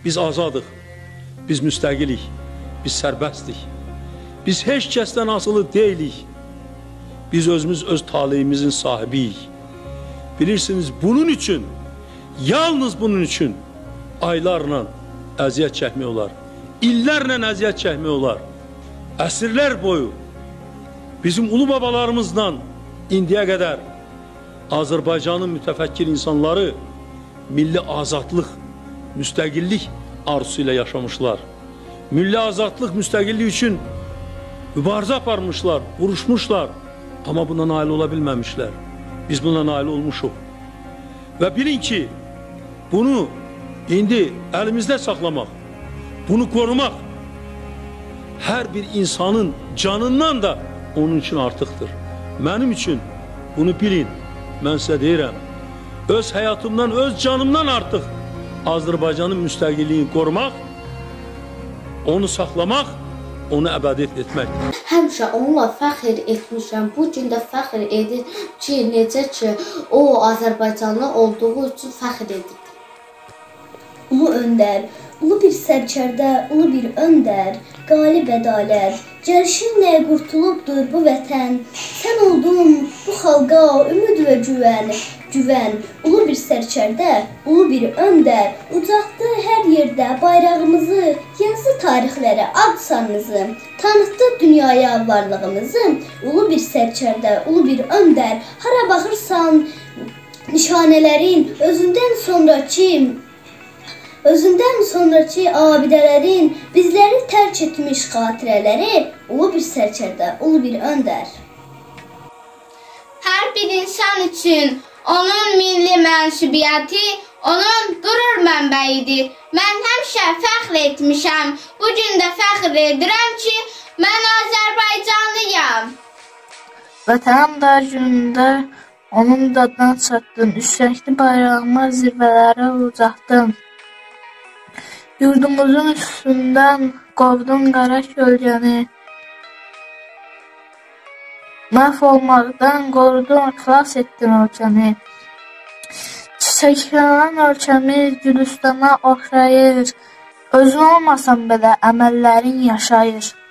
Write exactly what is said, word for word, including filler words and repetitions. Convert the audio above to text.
Biz azadıq, biz müstəqilik, biz sərbəstdik. Biz heç kəsdən asılı deyilik. Biz özümüz öz taleyimizin sahibiyik. Bilirsiniz, bunun üçün, yalnız bunun üçün aylarla əziyyət çəkmək olar. İllərlə əziyyət çəkmək olar. Əsrlər boyu bizim ulu babalarımızdan indiyə qədər Azərbaycanın mütəfəkkir insanları milli azadlıq, müstəqillik arzusu ilə yaşamışlar. Milli azadlıq, müstəqillik üçün mübarizə aparmışlar, vuruşmuşlar. Amma buna nail ola bilməmişlər. Biz buna nail olmuşuq. Və bilin ki, bunu indi əlimizdə saxlamaq, bunu qorumaq hər bir insanın canından da onun üçün artıqdır. Mənim üçün bunu bilin, mən sizə deyirəm, öz həyatımdan, öz canımdan artıq Azərbaycanın müstəqilliyini qorumaq, onu saxlamaq, onu əbədi etmək. Həmişə onunla fəxr etmişəm. Bu gün də fəxr edir ki, necə ki, o Azərbaycanlı olduğu üçün fəxr edir. Ulu öndər, ulu bir sərkərdə, ulu bir öndər, qalib ədalət, gəlişinlə qurtulubdur bu vətən. Sən oldun bu xalqa ümid və güvən, güvən, ulu bir sərkərdə, ulu bir öndər, ucaqdı hər yerdə bayrağımızı, yazdı tarixlərə ad sanınızı, tanıtdı dünyaya varlığımızı, ulu bir sərkərdə, ulu bir öndər, hara baxırsan nişanələrin özündən sonraki Özündən sonraki abidələrin bizləri tərk etmiş xatirələri ulu bir sərkərdə, ulu bir öndər. Hər bir insan üçün onun milli mənsubiyyəti onun qürur mənbəyidir. Mən həmişə fəxr etmişəm. Bugün də fəxr edirəm ki, mən Azərbaycanlıyam. Vətənim da günündə onun dadına çatdım. Üstəkli bayrağımı zirvələrə ucaqdım. Yurdumuzun üstündən qovdun qara kölgəni. Məhv olmaqdan qorudun, xilas etdin ölkəni. Çiçəklənən ölkəmiz Gülüstana oxşayır. Özün olmasan belə əməllərin yaşayır.